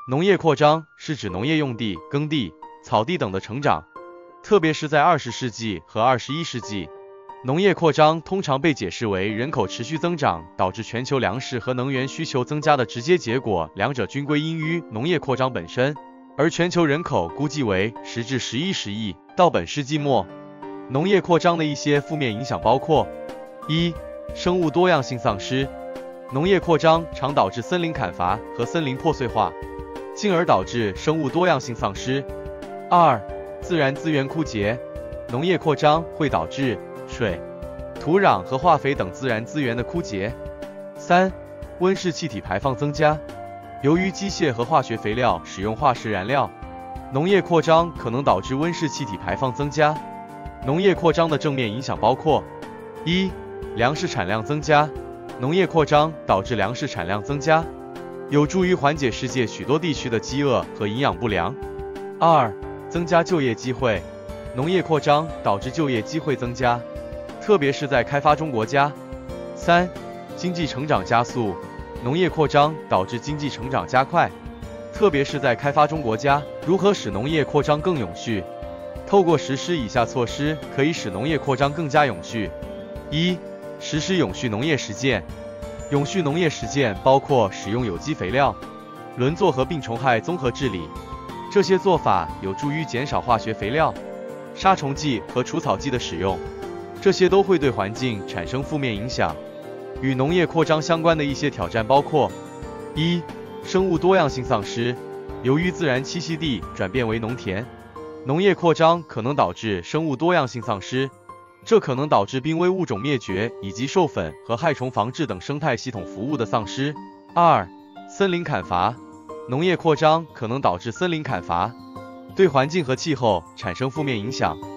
农业扩张是指农业用地、耕地、草地等的成长，特别是在20世纪和21世纪，农业扩张通常被解释为人口持续增长导致全球粮食和能源需求增加的直接结果，两者均归因于农业扩张本身。而全球人口估计为10至11亿，到本世纪末，农业扩张的一些负面影响包括：一、生物多样性丧失，农业扩张常导致森林砍伐和森林破碎化，进而导致生物多样性丧失。二、自然资源枯竭，农业扩张会导致水、土壤和化肥等自然资源的枯竭。三、温室气体排放增加，由于机械和化学肥料使用化石燃料，农业扩张可能导致温室气体排放增加。农业扩张的正面影响包括：一、粮食产量增加，农业扩张导致粮食产量增加，有助于缓解世界许多地区的饥饿和营养不良。二、增加就业机会，农业扩张导致就业机会增加，特别是在开发中国家。三、经济成长加速，农业扩张导致经济成长加快，特别是在开发中国家。如何使农业扩张更永续？透过实施以下措施可以使农业扩张更加永续。一、实施永续农业实践。永续农业实践包括使用有机肥料、轮作和病虫害综合治理，这些做法有助于减少化学肥料、杀虫剂和除草剂的使用，这些都会对环境产生负面影响。与农业扩张相关的一些挑战包括：一、生物多样性丧失，由于自然栖息地转变为农田，农业扩张可能导致生物多样性丧失，这可能导致濒危物种灭绝以及授粉和害虫防治等生态系统服务的丧失。二、森林砍伐，农业扩张可能导致森林砍伐，对环境和气候产生负面影响。